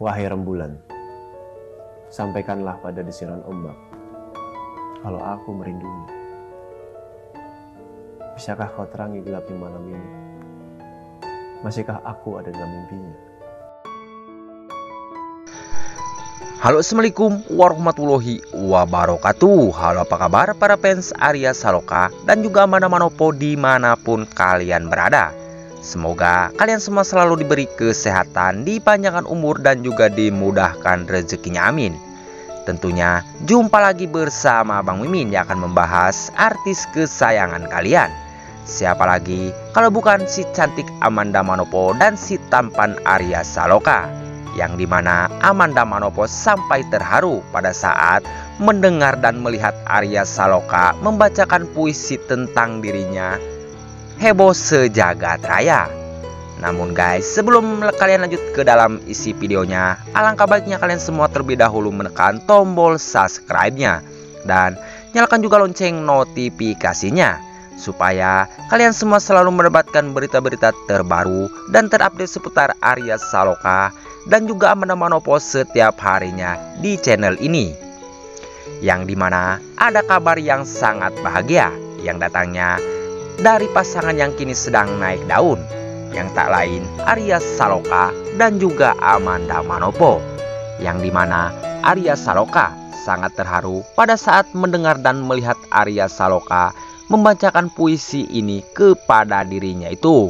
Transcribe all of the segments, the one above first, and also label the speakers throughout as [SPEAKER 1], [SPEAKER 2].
[SPEAKER 1] Wahai rembulan, sampaikanlah pada desiran ombak kalau aku merindunya. Bisakah kau terangi gelapnya malam ini? Masihkah aku ada dalam mimpinya?
[SPEAKER 2] Halo, assalamualaikum warahmatullahi wabarakatuh. Halo, apa kabar para fans Arya Saloka dan juga Amanda Manopo dimanapun kalian berada. Semoga kalian semua selalu diberi kesehatan, dipanjangkan umur dan juga dimudahkan rezekinya, amin. Tentunya jumpa lagi bersama Bang Mimin yang akan membahas artis kesayangan kalian. Siapa lagi kalau bukan si cantik Amanda Manopo dan si tampan Arya Saloka, yang dimana Amanda Manopo sampai terharu pada saat mendengar dan melihat Arya Saloka membacakan puisi tentang dirinya. Heboh sejagat raya. Namun guys, sebelum kalian lanjut ke dalam isi videonya, alangkah baiknya kalian semua terlebih dahulu menekan tombol subscribe-nya dan nyalakan juga lonceng notifikasinya, supaya kalian semua selalu mendapatkan berita-berita terbaru dan terupdate seputar Arya Saloka dan juga Amanda Manopo setiap harinya di channel ini. Yang dimana ada kabar yang sangat bahagia yang datangnya dari pasangan yang kini sedang naik daun, yang tak lain Arya Saloka dan juga Amanda Manopo. Yang dimana Arya Saloka sangat terharu pada saat mendengar dan melihat Arya Saloka membacakan puisi ini kepada dirinya itu.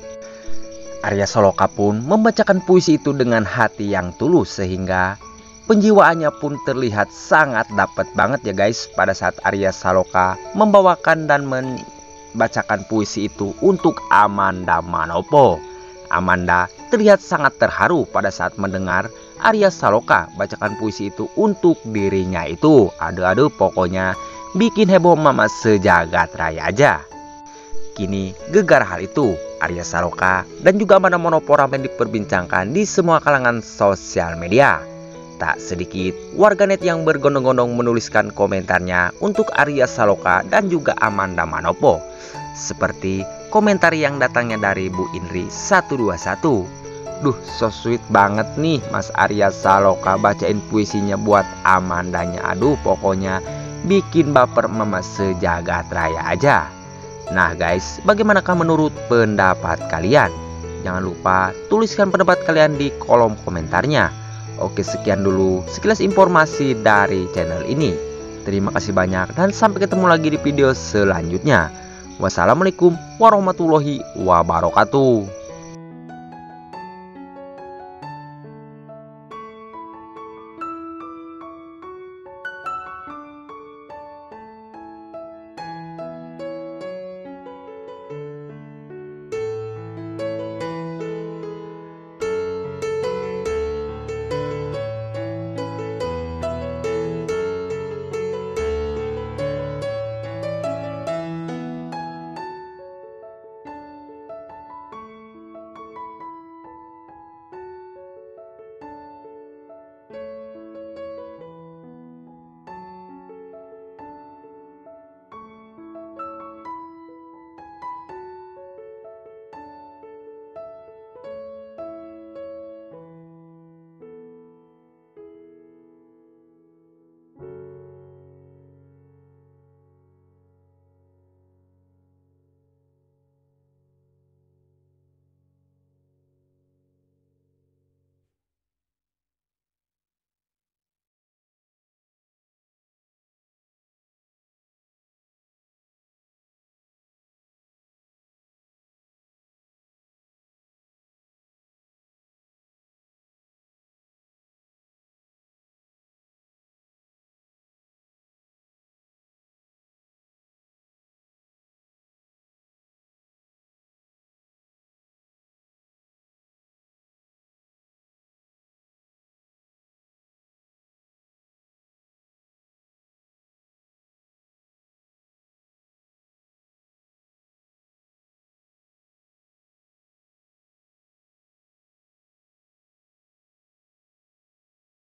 [SPEAKER 2] Arya Saloka pun membacakan puisi itu dengan hati yang tulus, sehingga penjiwaannya pun terlihat sangat dapat banget ya guys pada saat Arya Saloka membawakan dan membacakan puisi itu untuk Amanda Manopo. Amanda terlihat sangat terharu pada saat mendengar Arya Saloka bacakan puisi itu untuk dirinya itu. Aduh pokoknya bikin heboh mama sejagat raya aja. Kini gegar hal itu, Arya Saloka dan juga Amanda Manopo ramai diperbincangkan di semua kalangan sosial media. Tak sedikit warganet yang bergondong-gondong menuliskan komentarnya untuk Arya Saloka dan juga Amanda Manopo. Seperti komentar yang datangnya dari Bu Indri 121. Duh, so sweet banget nih Mas Arya Saloka bacain puisinya buat Amandanya. Aduh, pokoknya bikin baper mama sejagat raya aja. Nah guys, bagaimanakah menurut pendapat kalian? Jangan lupa tuliskan pendapat kalian di kolom komentarnya. Oke, sekian dulu sekilas informasi dari channel ini. Terima kasih banyak dan sampai ketemu lagi di video selanjutnya. Wassalamualaikum warahmatullahi wabarakatuh.